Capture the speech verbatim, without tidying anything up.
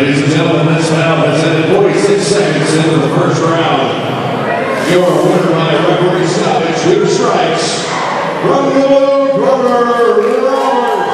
Ladies and gentlemen, this bout has ended forty-six seconds into the first round. Your winner by referee stoppage, two strikes, from the blue corner, Robert.